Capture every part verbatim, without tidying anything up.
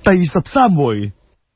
第十三回。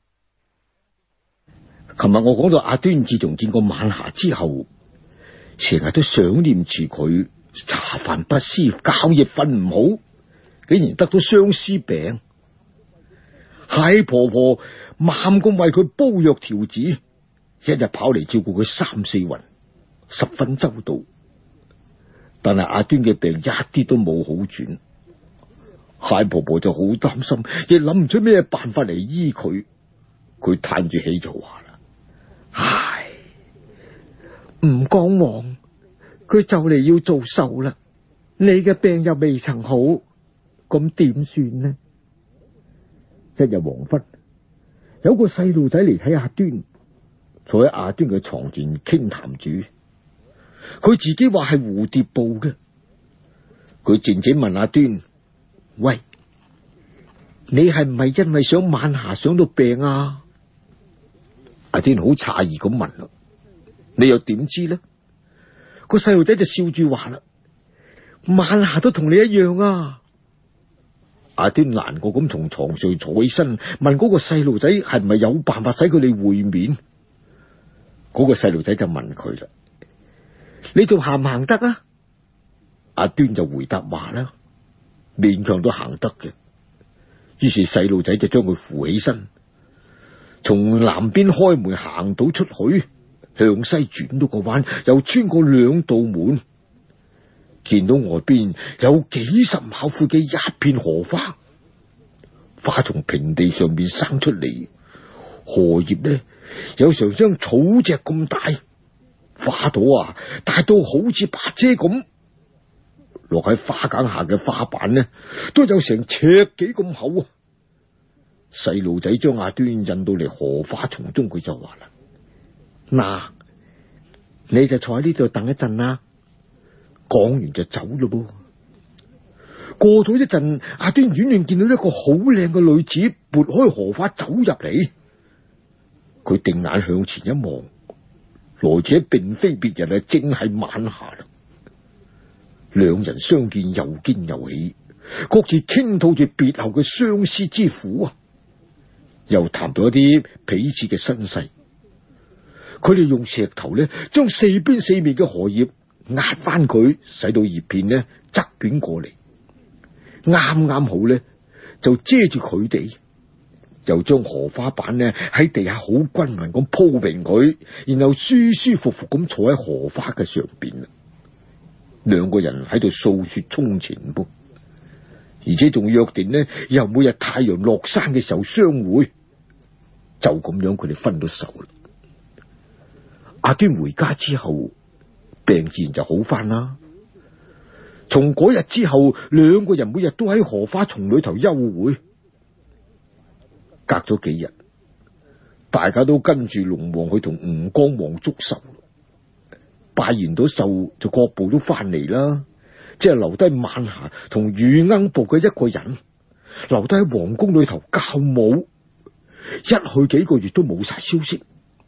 琴日我講到阿端自從見過晚霞之後，成日都想念住佢，茶飯不思，覺夜瞓唔好，竟然得到相思病。蟹婆婆猛咁為佢煲藥調治，一日跑嚟照顧佢三四暈，十分周到。但係阿端嘅病一啲都冇好轉，蟹婆婆就好擔心，亦諗唔出咩辦法嚟醫佢。佢嘆住氣就話啦：唉，吳江王佢就嚟要做壽啦，你嘅病又未曾好，咁點算呢？一日黃昏，有個細路仔嚟睇阿端，坐喺阿端嘅床前傾談住。佢自己話係蝴蝶步嘅。佢靜靜問阿端：喂，你係唔係因為想晚霞想到病啊？阿端好詫異咁問啦：你又點知呢？個細路仔就笑住話啦：晚霞都同你一樣啊！阿端難過咁從床上坐起身，問嗰個細路仔係唔係有辦法使佢哋會面。嗰個細路仔就問佢啦：你仲行唔行得啊？阿端就回答話啦：勉強都行得嘅。於是細路仔就將佢扶起身，從南邊開門行到出去，向西轉到個彎，又穿過兩道門，見到外邊有幾十畝闊嘅一片荷花，花從平地上面生出嚟，荷葉呢有成張草席咁大，花朵啊大到好似白遮咁，落喺花梗下嘅花瓣呢都有成尺幾咁厚啊！細路仔將阿端引到嚟荷花叢中，佢就話啦：嗱，你就坐喺呢度等一陣啦。講完就走咯噃。過咗一陣，阿端遠遠見到一個好靚嘅女子撥開荷花走入嚟。佢定眼向前一望，來者並非別人啊，正係晚霞啦。兩人相見又驚又喜，各自傾吐住別後嘅相思之苦啊！又談到一啲彼此嘅身世。佢哋用石頭咧，將四邊四面嘅荷葉壓翻佢，使到葉片呢側捲過嚟，啱啱好咧就遮住佢哋。又將荷花瓣呢喺地下好均勻咁鋪平佢，然後舒舒服服咁坐喺荷花嘅上邊啦。兩個人喺度訴說衷情噃，而且仲約定呢，以後每日太陽落山嘅時候相會。就咁樣，佢哋分咗手啦。阿端回家之後，病自然就好翻啦。從嗰日之後，兩個人每日都喺荷花叢裏頭幽會。隔咗幾日，大家都跟住龍王去同吳江王祝壽，拜完咗壽就各部都翻嚟啦。即係留低晚霞同乳罌部嘅一個人，留低喺皇宮裏頭教舞。一去幾個月都冇晒消息。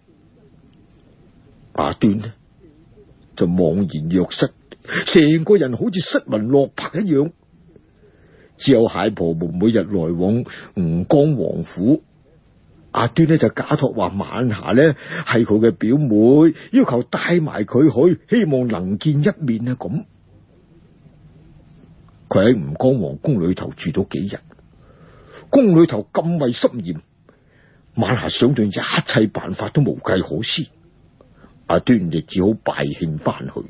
阿端呢就茫然若失，成個人好似失魂落魄一樣。只有蟹婆婆每日來往吳江王府，阿端呢就假託話晚霞呢係佢嘅表妹，要求帶埋佢去，希望能見一面啊！咁佢喺吳江皇宮裏頭住咗幾日，宮裏頭禁衛森嚴，晚霞想盡一切辦法都無計可施，阿端亦只好敗興翻去。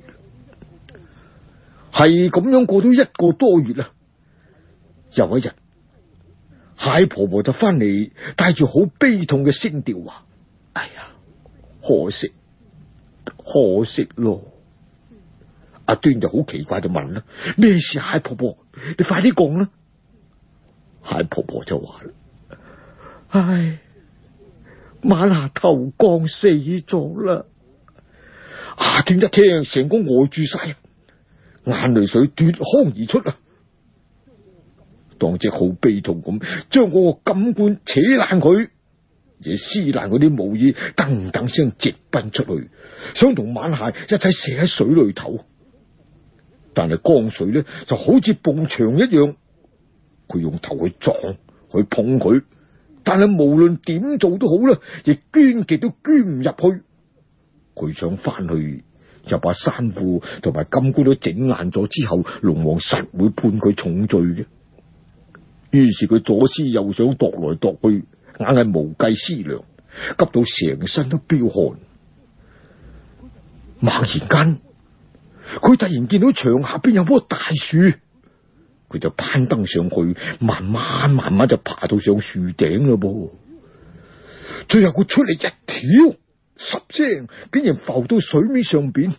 係咁樣過咗一個多月啦。有一日，蟹婆婆就翻嚟，帶住好悲痛嘅聲調話：哎呀，可惜，可惜咯。阿端就好奇怪就問啦：咩事？蟹婆婆，你快啲講啦。蟹婆婆就話啦：唉，晚霞投江死咗啦。阿端一聽，成個呆住晒，眼淚水奪眶而出啊！當即好悲痛咁，將嗰個金冠扯爛佢，而撕爛嗰啲毛衣，噔噔聲直奔出去，想同晚霞一齊射喺水裏頭。但係江水咧就好似埲牆一樣，佢用頭去撞，去碰佢， 但係無論點做都好啦，亦捐極都捐唔入去。佢想翻去，就把山庫同埋金棺都整爛咗之後，龍王實會判佢重罪嘅。於是佢左思右想，踱來踱去，硬係無計思量，急到成身都飆汗。猛然間，佢突然見到牆下邊有棵大樹，佢就攀登上去，慢慢慢慢就爬到上樹頂啦噃。最後佢出嚟一跳，十聲竟然浮到水面上邊。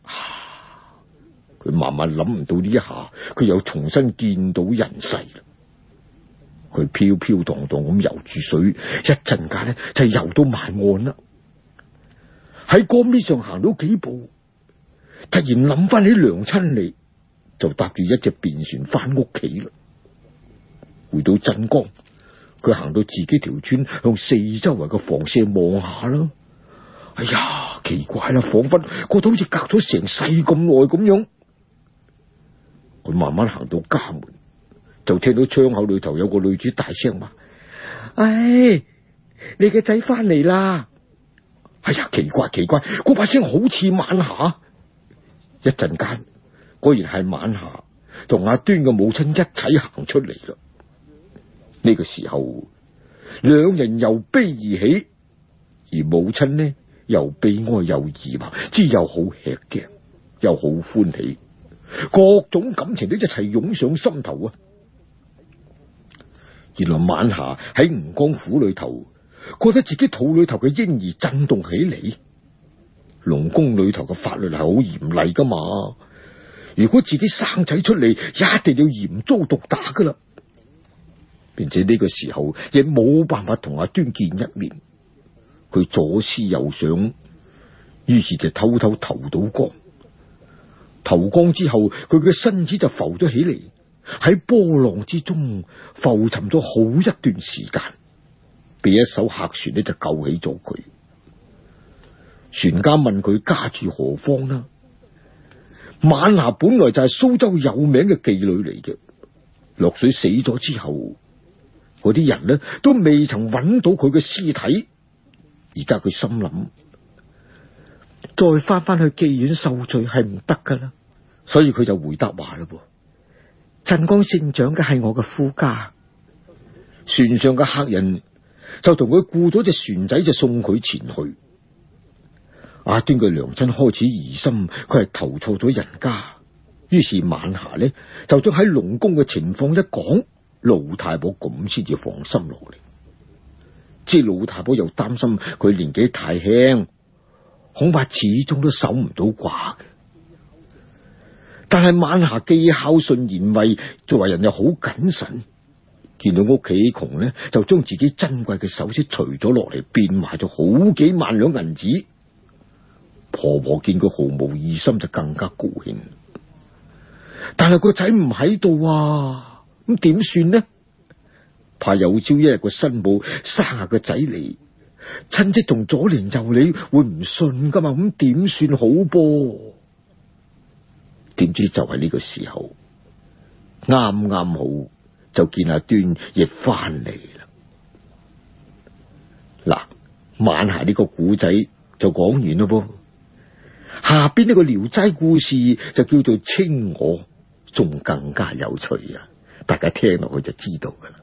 佢慢慢諗唔到呢一下，佢又重新見到人世啦。佢飄飄蕩蕩咁游住水，一陣間呢就游到埋岸啦。喺江邊上行到幾步，突然諗翻起娘親嚟，就搭住一隻便船翻屋企啦。回到鎮江，佢行到自己條村，向四周圍嘅房舍望下啦。哎呀，奇怪啦，仿佛覺得好似隔咗成世咁耐咁樣。佢慢慢行到家門，就聽到窗口裏頭有個女子大聲話：唉，你嘅仔翻嚟啦！哎呀，奇怪奇怪，嗰把聲好似晚霞。一陣間，果然係晚霞同阿端嘅母親一齊行出嚟啦。呢個時候，兩人又悲而喜，而母親呢又悲哀又疑惑，之又好吃驚，又好歡喜，各種感情都一齊湧上心頭啊！原來晚霞喺吳江府裏頭，覺得自己肚裏頭嘅嬰兒震動起嚟。龍宮裏頭嘅法律係好嚴厲噶嘛，如果自己生仔出嚟，一定要嚴遭毒打噶啦。並且呢個時候亦冇辦法同阿端見一面，佢左思右想，於是就偷偷投到江。投江之後，佢嘅身子就浮咗起嚟，喺波浪之中浮沉咗好一段時間，被一艘客船呢就救起咗佢。船家問佢家住何方啦？晚霞本來就係蘇州有名嘅妓女嚟嘅，落水死咗之後，嗰啲人呢都未曾揾到佢嘅屍體。而家佢心諗，再翻翻去妓院受罪係唔得噶啦，所以佢就回答話啦：鎮江姓蔣嘅係我嘅夫家。船上嘅客人就同佢雇咗隻船仔，就送佢前去。阿端嘅娘親開始疑心佢係投錯咗人家，於是晚霞呢就將喺龍宮嘅情況一講，老太婆咁先至放心落嚟。即係老太婆又擔心佢年紀太輕，恐怕始終都守唔到寡嘅。但係晚霞既孝順賢惠，做為人又好謹慎，見到屋企窮呢，就將自己珍貴嘅首飾除咗落嚟，變賣咗好幾萬兩銀紙。婆婆見佢毫無異心，就更加高興。但係個仔唔喺度啊，咁點算呢？怕有朝一日個新抱生下個仔嚟，親戚同左鄰右里會唔信噶嘛？咁點算好噃？點知就係呢個時候，啱啱好就見阿端亦翻嚟啦。嗱，晚霞呢個古仔就講完咯噃。下邊呢個聊齋故事就叫做青娥，仲更加有趣啊！大家聽落去就知道噶啦。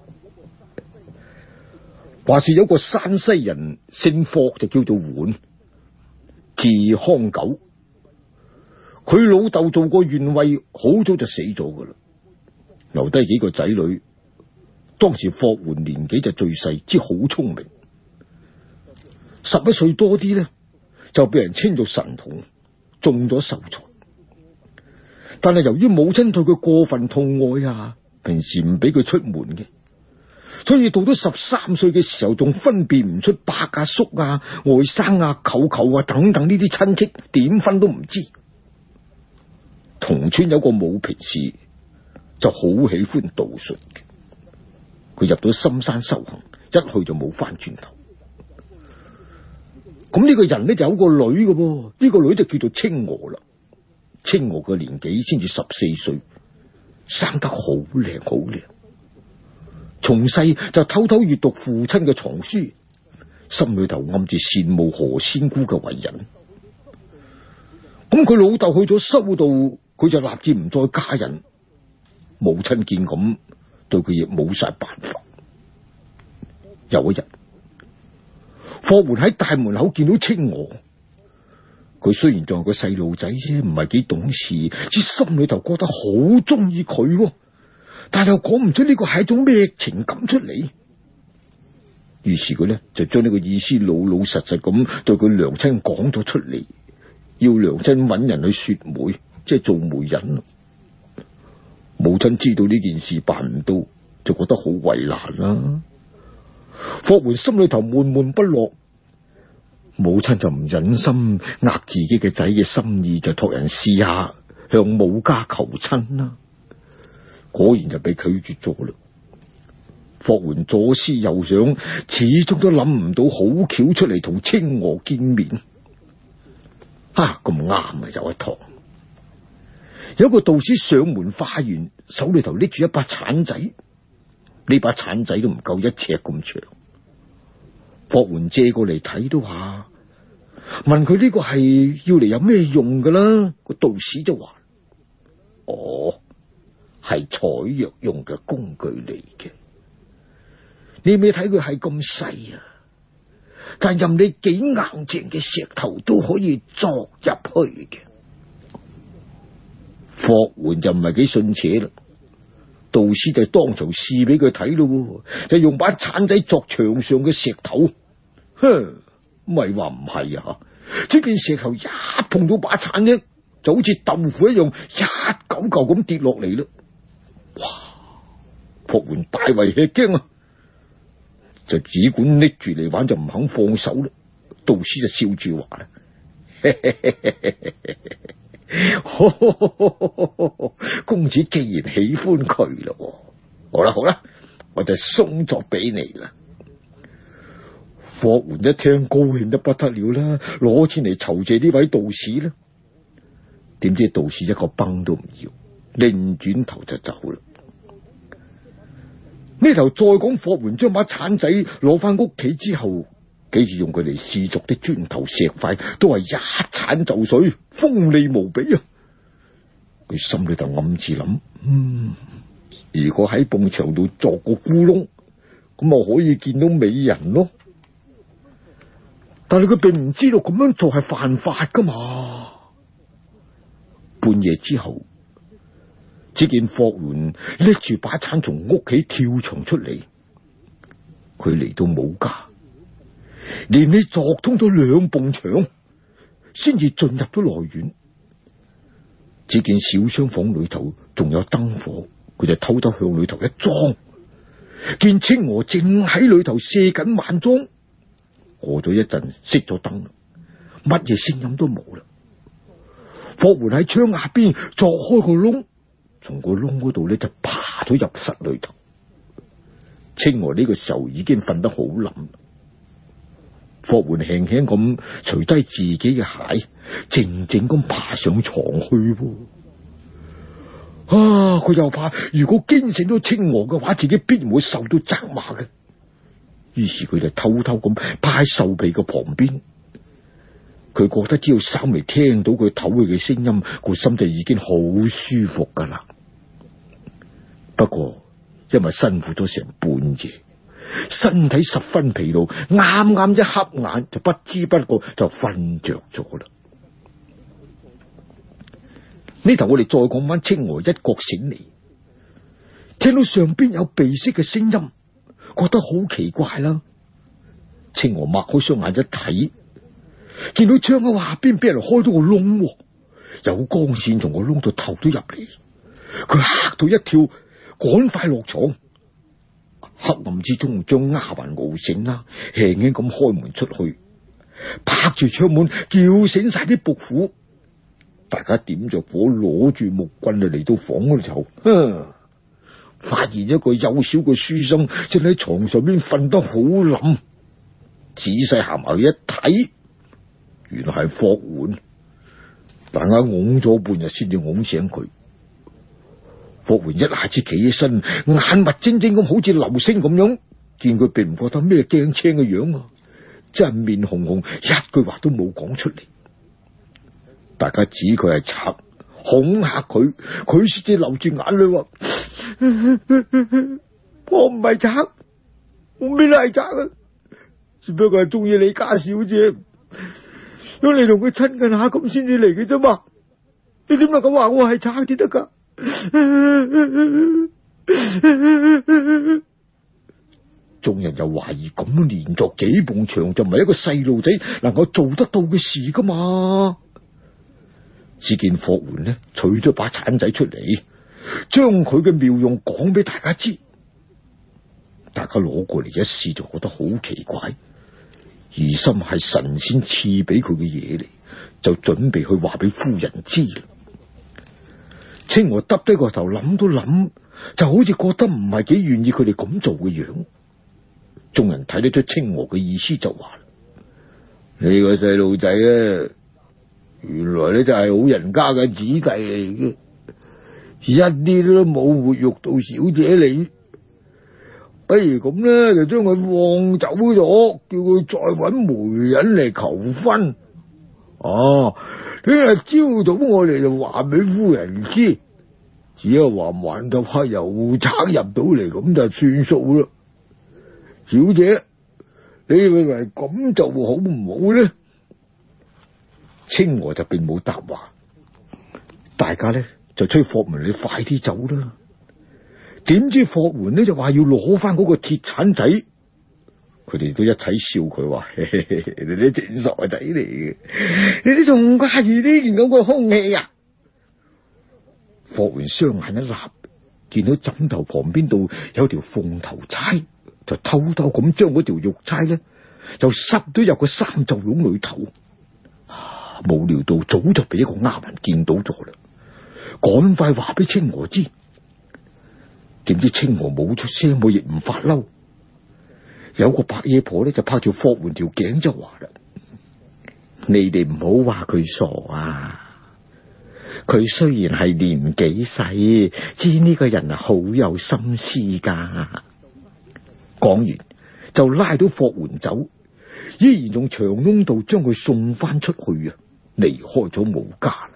話說有個山西人姓霍，就叫做緩，字康九。佢老豆做過縣尉，好早就死咗噶啦，留低幾個仔女。當時霍緩年紀就最細，之好聰明，十一歲多啲呢，就被人稱做神童，中咗秀才。但係由於母親對佢過分痛愛啊，平時唔俾佢出門嘅，所以到咗十三歲嘅時候，仲分辨唔出伯啊、叔啊、外甥啊、舅舅啊等等呢啲親戚，點分都唔知。同村有個武平氏就好喜歡道術嘅，佢入到深山修行，一去就冇翻轉頭。咁呢個人呢就有個女嘅噃，呢個女就叫做青娥啦。青娥嘅年紀先至十四歲，生得好靚好靚， 從細就偷偷閱讀父親嘅藏書，心裏頭暗自羨慕何仙姑嘅為人。咁佢老豆去咗修道，佢就立志唔再嫁人。母親見咁，對佢亦冇晒辦法。有一日，霍桓喺大門口見到青娥，佢雖然仲係個細路仔啫，唔係幾懂事，只心裏頭覺得好中意佢，但又講唔出呢個係一種咩情感出嚟。於是佢呢，就將呢個意思老老實實咁對佢娘親講咗出嚟，要娘親揾人去說媒，即係做媒人。母親知道呢件事辦唔到，就覺得好為難啦。霍桓心裏頭悶悶不樂，母親就唔忍心呃自己嘅仔嘅心意，就託人試下向母家求親啦。果然就被拒絕咗啦。霍桓左思右想，始終都諗唔到好橋出嚟同青娥見面。啊，咁啱啊，有一堂，有一個道士上門化緣，手裏頭拎住一把鏟仔，呢把鏟仔都唔夠一尺咁長。霍桓借過嚟睇都下，問佢呢個係要嚟有咩用噶啦？個道士就話：哦，係採藥用嘅工具嚟嘅。你未睇佢係咁細啊，但任你幾硬淨嘅石頭都可以鑿入去嘅。霍桓就唔係幾信邪啦，道士就當場試俾佢睇咯，就用把鏟仔鑿牆上嘅石頭。哼，咪話唔係啊！呢件石頭一碰到把鏟呢，就好似豆腐一樣，一嚿嚿咁跌落嚟啦。哇！霍桓大為吃驚啊，就只管拎住嚟玩，就唔肯放手啦。道士就笑住話啦：公子既然喜歡佢咯，好啦好啦，我就送咗俾你啦。霍桓一聽，高興得不得了啦，攞錢嚟酬謝呢位道士啦。點知道士一個崩都唔要，擰轉頭就走啦。呢頭再講，霍桓將把鏟仔攞翻屋企之後，幾次用佢嚟試鑿啲磚頭石塊，都係一鏟就碎，鋒利無比啊！佢心裏頭暗自諗：嗯，如果喺埲牆度鑿個窟窿，咁啊可以見到美人咯。但係佢並唔知道咁樣做係犯法噶嘛。半夜之後，只見霍桓拎住把鏟從屋企跳牆出嚟，佢嚟到母家，連你鑿通咗兩埲牆，先至進入咗內院。只見小廂房裏頭仲有燈火，佢就偷偷向裏頭一裝，見青娥正喺裏頭卸緊晚妝。過咗一陣，熄咗燈啦，乜嘢聲音都冇啦。霍桓喺窗下邊鑿開個窿，從個窿嗰度咧就爬咗入室裏頭。青娥呢個時候已經瞓得好冧，霍桓輕輕咁除低自己嘅鞋，靜靜咁爬上床去。啊！佢又怕如果驚醒咗青娥嘅話，自己必然會受到責罵嘅。於是佢就偷偷咁趴喺獸皮嘅旁邊，佢覺得只要稍微聽到佢唞氣嘅聲音，個心就已經好舒服噶啦。不過因為辛苦咗成半夜，身體十分疲勞，啱啱一瞌眼就不知不覺就瞓着咗啦。呢頭我哋再講翻青娥一覺醒嚟，聽到上邊有鼻息嘅聲音，覺得好奇怪啦。青娥擘開雙眼一睇，見到窗口下邊俾人開到個窿，有光線從個窿度透咗入嚟，佢嚇到一跳，趕快落床。黑暗之中，將丫鬟熬醒啦，輕輕咁開門出去，拍住窗門叫醒晒啲僕婦。大家點着火，攞住木棍就嚟到房嗰度，啊，發現一個幼小嘅書生正喺床上邊瞓得好冧。仔細行埋去一睇，原來係霍桓。大家拱咗半日先至拱醒佢。 霍桓一下子企起身，眼密晶晶咁，好似流星咁樣。見佢並唔覺得咩驚青嘅樣啊，真係面紅紅，一句話都冇講出嚟。大家指佢係賊，恐嚇佢，佢先至流住眼淚話：我唔係賊，我邊度係賊啊？只不過係中意李家小姐，想你同佢親近下咁先至嚟嘅啫嘛。你點能夠話我係賊至得噶？眾人就懷疑咁連續幾埲牆就唔係一個細路仔能夠做得到嘅事噶嘛。只見霍桓呢取咗把鏟仔出嚟，將佢嘅妙用講俾大家知。大家攞過嚟一試就覺得好奇怪，疑心係神仙賜俾佢嘅嘢嚟，就準備去話俾夫人知啦。青娥耷低個頭諗都諗，就好似覺得唔係幾願意佢哋咁做嘅樣。眾人睇得出青娥嘅意思，就話：呢個細路仔啊，原來咧就係好人家嘅子弟嚟嘅，一啲都冇侮辱到小姐你。不如咁咧，就將佢放走咗，叫佢再搵媒人嚟求婚。哦、啊，聽日朝早我哋就話俾夫人知，只係話還就怕有賊入到嚟，咁就算數啦。小姐，你認為咁就好唔好呢？青娥就並冇答話，大家咧就催霍桓你快啲走啦。點知霍桓呢就話要攞翻嗰個鐵鏟仔，佢哋都一齊笑佢話：你啲正傻仔嚟嘅，你哋仲掛住呢件咁嘅空氣啊！霍桓雙眼一立，見到枕頭旁邊度有條鳳頭釵，就偷偷咁將嗰條玉釵咧就塞咗入個衫袖籠裏頭。冇料到早就俾一個丫鬟見到咗啦，趕快話俾青娥知。點知青娥冇出聲，我亦唔發嬲。有個白野婆咧就拍住霍桓條頸就話啦：你哋唔好話佢傻啊！佢雖然係年紀細，知呢個人啊好有心思噶。講完就拉到霍桓走，依然用長窿度將佢送翻出去啊！離開咗武家啦。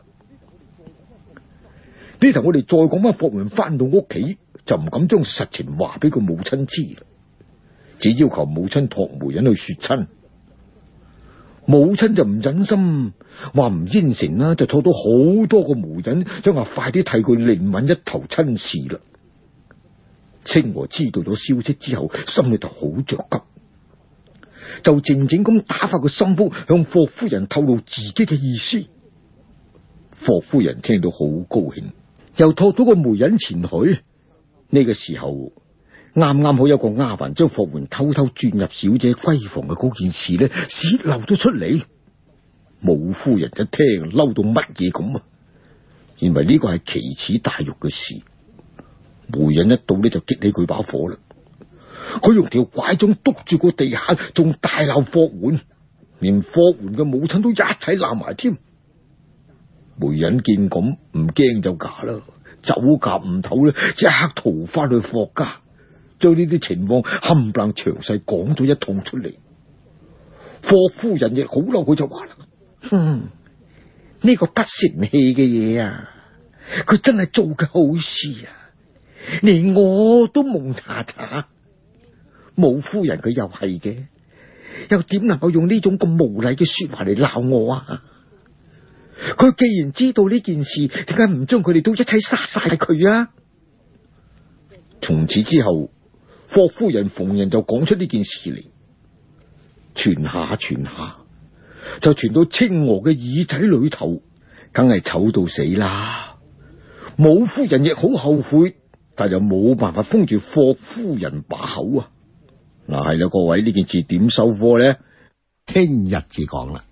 呢頭我哋再講翻霍桓翻到屋企，就唔敢將實情話俾佢母親知啦，只要求母親託媒人去說親。母親就唔忍心，話唔應承啦，就託到好多個媒人，想話快啲替佢另揾一頭親事啦。青娥知道咗消息之後，心裏頭好着急，就靜靜咁打發個心腹向霍夫人透露自己嘅意思。霍夫人聽到好高興，又託到個媒人前去。呢個時候啱啱好有個丫鬟將霍桓偷偷鑽入小姐閨房嘅嗰件事呢洩漏咗出嚟。武夫人一聽嬲到乜嘢咁啊，認為呢個係奇恥大辱嘅事。媒人一到呢就激起佢把火啦，佢用條拐杖督住個地下，仲大鬧霍桓，連霍桓嘅母親都一齊鬧埋添。媒人見咁唔驚就假啦，走夾唔唞咧，即刻逃翻去霍家，將呢啲情況冚唪唥詳細講咗一通出嚟。霍夫人亦好嬲，佢就話啦：哼，呢個不成器嘅嘢啊，佢真係做嘅好事啊，連我都蒙查查。武夫人佢又係嘅，又點能夠用呢種咁無禮嘅說話嚟鬧我啊？佢既然知道呢件事，點解唔將佢哋都一齊殺晒佢啊？從此之後，霍夫人逢人就講出呢件事嚟，傳下傳下，就傳到青娥嘅耳仔裏頭，梗係醜到死啦。武夫人亦好後悔，但又冇辦法封住霍夫人把口啊！嗱，係啦，各位，呢件事點收科呢？ 聽日至講啦。